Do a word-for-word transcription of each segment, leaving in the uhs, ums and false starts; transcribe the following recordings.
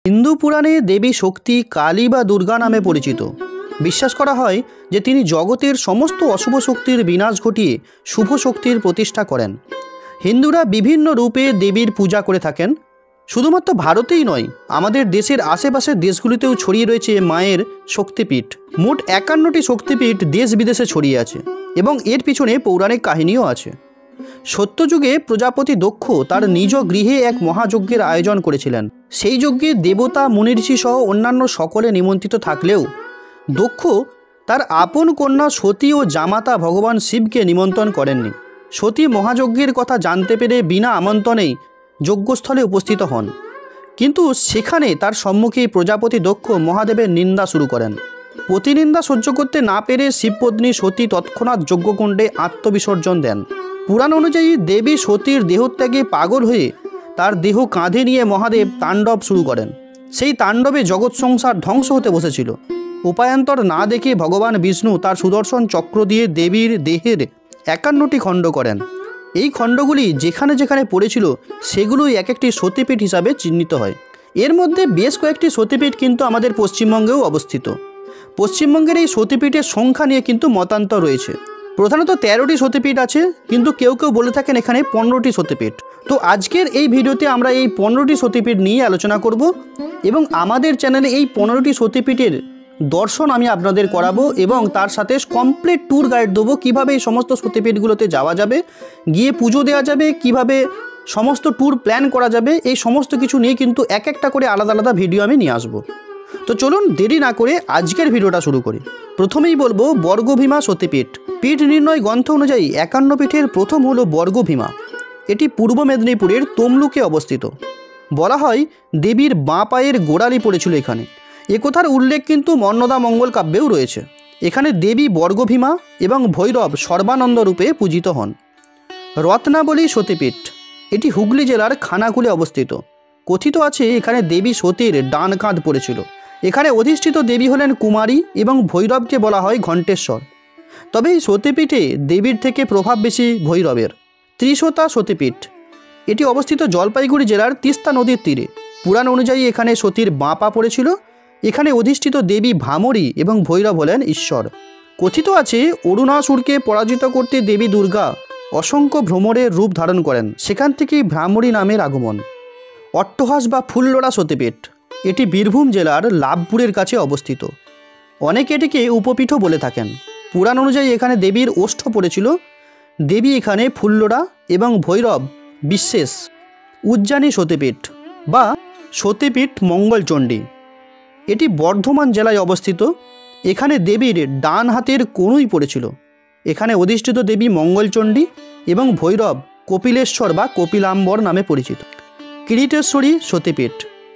হিন্দু পুরাণে দেবী শক্তি কালী বা দুর্গা নামে পরিচিত। বিশ্বাস করা হয় যে তিনি জগতের সমস্ত অশুভ শক্তির বিনাশ ঘটিয়ে শুভ শক্তির প্রতিষ্ঠা করেন। হিন্দুরা বিভিন্ন রূপে দেবীর পূজা করে থাকেন। শুধুমাত্র ভারতেই নয়, আমাদের দেশের আশেপাশের দেশগুলিতেও ছড়িয়ে রয়েছে মায়ের শক্তিপীঠ। মোট একান্নটি শক্তিপীঠ দেশ বিদেশে ছড়িয়ে আছে এবং এর পিছনে পৌরাণিক কাহিনীও আছে। সত্যযুগে প্রজাপতি দক্ষ তার নিজ গৃহে এক মহাযজ্ঞের আয়োজন করেছিলেন। সেই যজ্ঞে দেবতা, মুনিঋষি সহ অন্যান্য সকলে নিমন্ত্রিত থাকলেও দক্ষ তার আপন কন্যা সতী ও জামাতা ভগবান শিবকে নিমন্ত্রণ করেননি। সতী মহাযজ্ঞের কথা জানতে পেরে বিনা আমন্ত্রণেই যজ্ঞস্থলে উপস্থিত হন, কিন্তু সেখানে তার সম্মুখে প্রজাপতি দক্ষ মহাদেবের নিন্দা শুরু করেন। প্রতিনিন্দা সহ্য করতে না পেরে শিবপত্নী সতী তৎক্ষণাৎ যজ্ঞকুণ্ডে আত্মবিসর্জন দেন। পুরাণ অনুযায়ী দেবী সতীর দেহত্যাগে পাগল হয়ে তার দেহ কাঁধে নিয়ে মহাদেব তাণ্ডব শুরু করেন। সেই তাণ্ডবে জগৎ সংসার ধ্বংস হতে বসেছিল। উপায়ান্তর না দেখে ভগবান বিষ্ণু তার সুদর্শন চক্র দিয়ে দেবীর দেহের একান্নটি খণ্ড করেন। এই খণ্ডগুলি যেখানে যেখানে পড়েছিল সেগুলোই এক একটি সতীপীঠ হিসাবে চিহ্নিত হয়। এর মধ্যে বেশ কয়েকটি সতীপীঠ কিন্তু আমাদের পশ্চিমবঙ্গেও অবস্থিত। পশ্চিমবঙ্গের এই সতীপীঠের সংখ্যা নিয়ে কিন্তু মতান্তর রয়েছে। প্রধানত তেরোটি সতীপীঠ আছে, কিন্তু কেউ কেউ বলে থাকেন এখানে পনেরোটি সতীপীঠ। তো আজকের এই ভিডিওতে আমরা এই পনেরোটি সতীপীঠ নিয়ে আলোচনা করব এবং আমাদের চ্যানেলে এই পনেরোটি সতীপীঠের দর্শন আমি আপনাদের করাবো এবং তার সাথে কমপ্লিট ট্যুর গাইড দেবো, কীভাবে এই সমস্ত সতীপীঠগুলোতে যাওয়া যাবে, গিয়ে পুজো দেওয়া যাবে, কিভাবে সমস্ত ট্যুর প্ল্যান করা যাবে। এই সমস্ত কিছু নিয়ে কিন্তু এক একটা করে আলাদা আলাদা ভিডিও আমি নিয়ে আসবো। তো চলুন দেরি না করে আজকের ভিডিওটা শুরু করি। প্রথমেই বলবো বর্গভীমা সতীপীঠ। পীঠ নির্ণয় গ্রন্থ অনুযায়ী একান্ন পীঠের প্রথম হলো বর্গভীমা। এটি পূর্ব মেদিনীপুরের তমলুকে অবস্থিত। বলা হয় দেবীর বাঁ পায়ের গোড়ালি পড়েছিল এখানে। একথার উল্লেখ কিন্তু মন্নদা মঙ্গল কাব্যেও রয়েছে। এখানে দেবী বর্গভীমা এবং ভৈরব সর্বানন্দ রূপে পূজিত হন। রত্নাবলী সতীপীঠ, এটি হুগলি জেলার খানাকুলে অবস্থিত। কথিত আছে এখানে দেবী সতীর ডান কাঁধ পড়েছিল। এখানে অধিষ্ঠিত দেবী হলেন কুমারী এবং ভৈরবকে বলা হয় ঘণ্টেশ্বর। তবে এই সতীপীঠে দেবীর থেকে প্রভাব বেশি ভৈরবের। ত্রিশতা সতীপীঠ, এটি অবস্থিত জলপাইগুড়ি জেলার তিস্তা নদীর তীরে। পুরাণ অনুযায়ী এখানে সতীর বাঁ পা পড়েছিল। এখানে অধিষ্ঠিত দেবী ভ্রামরী এবং ভৈরব হলেন ঈশ্বর। কথিত আছে অরুণাসুরকে পরাজিত করতে দেবী দুর্গা অসংখ্য ভ্রমরের রূপ ধারণ করেন, সেখান থেকেই ভ্রামরী নামের আগমন। অট্টহাস বা ফুল্লরা সতীপীঠ, এটি বীরভূম জেলার লাভপুরের কাছে অবস্থিত। অনেকে এটিকে উপপীঠও বলে থাকেন। পুরাণ অনুযায়ী এখানে দেবীর ওষ্ঠ পড়েছিল। দেবী এখানে ফুল্লরা এবং ভৈরব বিশেষ। উজ্জানী সতীপীঠ বা সতীপীঠ মঙ্গলচণ্ডী, এটি বর্ধমান জেলায় অবস্থিত। এখানে দেবীর ডান হাতের কনুই পড়েছিল। এখানে অধিষ্ঠিত দেবী মঙ্গলচণ্ডী এবং ভৈরব কপিলেশ্বর বা কপিলাম্বর নামে পরিচিত। কিরিটেশ্বরী সতীপীঠ,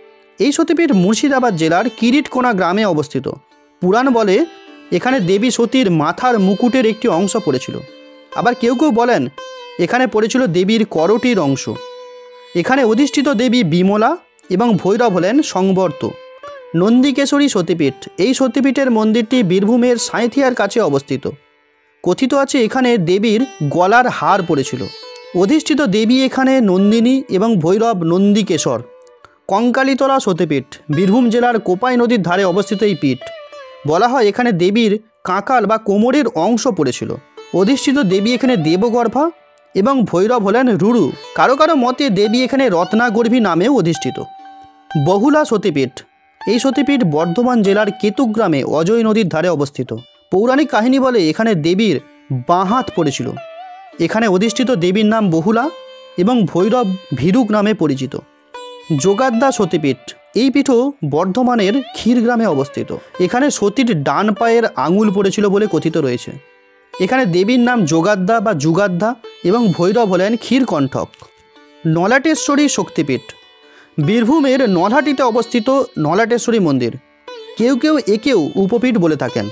এই সতীপীঠ মুর্শিদাবাদ জেলার কিরিটকোনা গ্রামে অবস্থিত। পুরাণ বলে এখানে দেবী সতীর মাথার মুকুটের একটি অংশ পড়েছিল। আবার কেউ কেউ বলেন এখানে পড়েছিল দেবীর করটির অংশ। এখানে অধিষ্ঠিত দেবী বিমলা এবং ভৈরব হলেন সংবর্ত। নন্দিকেশ্বরী সতীপীঠ, এই সতীপীঠের মন্দিরটি বীরভূমের সাঁইথিয়ার কাছে অবস্থিত। কথিত আছে এখানে দেবীর গলার হার পড়েছিল। অধিষ্ঠিত দেবী এখানে নন্দিনী এবং ভৈরব নন্দিকেশ্বর। কঙ্কালীতলা সতীপীঠ, বীরভূম জেলার কোপাই নদীর ধারে অবস্থিত এই পীঠ। বলা হয় এখানে দেবীর কাঁকাল বা কোমরের অংশ পড়েছিল। অধিষ্ঠিত দেবী এখানে দেবগর্ভা এবং ভৈরব হলেন রুরু। কারো কারো মতে দেবী এখানে রত্নাগর্ভী নামেও অধিষ্ঠিত। বহুলা সতীপীঠ, এই সতীপীঠ বর্ধমান জেলার কেতুগ্রামে অজয় নদীর ধারে অবস্থিত। পৌরাণিক কাহিনী বলে এখানে দেবীর বাঁ হাত পড়েছিল। এখানে অধিষ্ঠিত দেবীর নাম বহুলা এবং ভৈরব ভীরুক নামে পরিচিত। যোগাদ্দা সতীপীঠ, এই পীঠও বর্ধমানের ক্ষীরগ্রামে অবস্থিত। এখানে সতীর ডান পায়ের আঙুল পড়েছিল বলে কথিত রয়েছে। এখানে দেবীর নাম যোগাদ্দা বা যুগাদ্দা এবং ভৈরব হলেন ক্ষীরকণ্ঠক। নলাটেশ্বরী শক্তিপীঠ, বীরভূমের নলহাটিতে অবস্থিত নলাটেশ্বরী মন্দির। কেউ কেউ একেও উপপীঠ বলে থাকেন।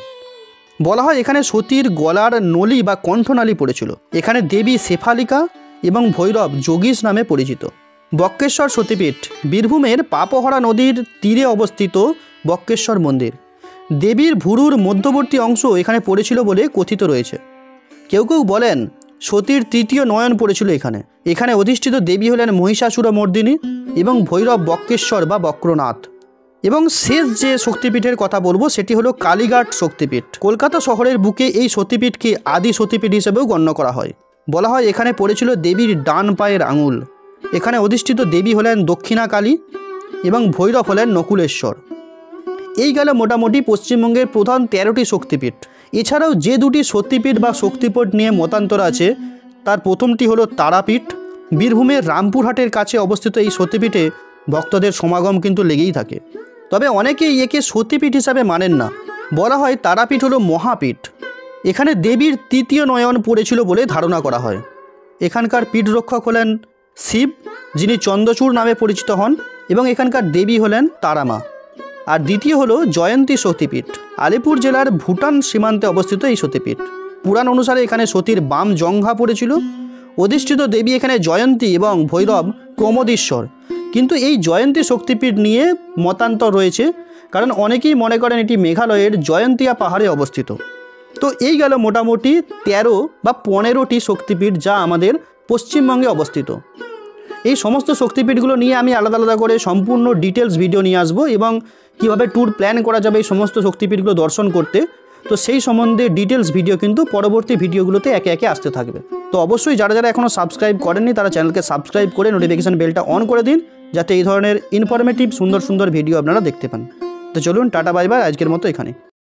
বলা হয় এখানে সতীর গলার নলি বা কণ্ঠনালী পড়েছিল। এখানে দেবী শেফালিকা এবং ভৈরব যোগীশ নামে পরিচিত। বক্রেশ্বর সতীপীঠ, বীরভূমের পাপহরা নদীর তীরে অবস্থিত বক্রেশ্বর মন্দির। দেবীর ভুরুর মধ্যবর্তী অংশ এখানে পড়েছিল বলে কথিত রয়েছে। কেউ কেউ বলেন সতীর তৃতীয় নয়ন পড়েছিল এখানে। এখানে অধিষ্ঠিত দেবী হলেন মহিষাসুরমর্দিনী এবং ভৈরব বক্রেশ্বর বা বক্রনাথ। এবং শেষ যে শক্তিপীঠের কথা বলবো সেটি হলো কালীঘাট শক্তিপীঠ। কলকাতা শহরের বুকে এই সতীপীঠকে আদি সতীপীঠ হিসেবেও গণ্য করা হয়। বলা হয় এখানে পড়েছিল দেবীর ডান পায়ের আঙুল। এখানে অধিষ্ঠিত দেবী হলেন দক্ষিণা কালী এবং ভৈরব হলেন নকুলেশ্বর। এই গেল মোটামুটি পশ্চিমবঙ্গের প্রধান তেরোটি শক্তিপীঠ। এছাড়াও যে দুটি সতীপীঠ বা শক্তিপীঠ নিয়ে মতান্তর আছে তার প্রথমটি হলো তারাপীঠ। বীরভূমের রামপুরহাটের কাছে অবস্থিত এই সতীপীঠে ভক্তদের সমাগম কিন্তু লেগেই থাকে। তবে অনেকেই একে সতীপীঠ হিসাবে মানেন না। বলা হয় তারাপীঠ হলো মহাপীঠ। এখানে দেবীর তৃতীয় নয়ন পড়েছিল বলে ধারণা করা হয়। এখানকার পীঠ রক্ষক হলেন শিব, যিনি চন্দ্রচূড় নামে পরিচিত হন, এবং এখানকার দেবী হলেন তারামা। আর দ্বিতীয় হলো জয়ন্তী সতীপীঠ। আলিপুর জেলার ভুটান সীমান্তে অবস্থিত এই সতীপীঠ। পুরাণ অনুসারে এখানে সতীর বাম জঙ্ঘা পড়েছিল। অধিষ্ঠিত দেবী এখানে জয়ন্তী এবং ভৈরব প্রমোদীশ্বর। কিন্তু এই জয়ন্তী শক্তিপীঠ নিয়ে মতান্তর রয়েছে, কারণ অনেকেই মনে করেন এটি মেঘালয়ের জয়ন্তিয়া পাহাড়ে অবস্থিত। তো এই গেল মোটামুটি তেরো বা পনেরোটি শক্তিপীঠ যা আমাদের পশ্চিমবঙ্গে অবস্থিত। এই সমস্ত শক্তিপীঠগুলো নিয়ে আমি আলাদা আলাদা করে সম্পূর্ণ ডিটেলস ভিডিও নিয়ে আসবো, এবং কীভাবে ট্যুর প্ল্যান করা যাবে এই সমস্ত শক্তিপীঠগুলো দর্শন করতে, তো সেই সম্বন্ধে ডিটেলস ভিডিও কিন্তু পরবর্তী ভিডিওগুলোতে একে একে আসতে থাকবে। তো অবশ্যই যারা যারা এখনও সাবস্ক্রাইব করেননি তারা চ্যানেলকে সাবস্ক্রাইব করে নোটিফিকেশান বেলটা অন করে দিন, যাতে এই ধরনের ইনফরমেটিভ সুন্দর সুন্দর ভিডিও আপনারা দেখতে পান। তো চলুন, টাটা বাই বাই, আজকের মতো এখানে।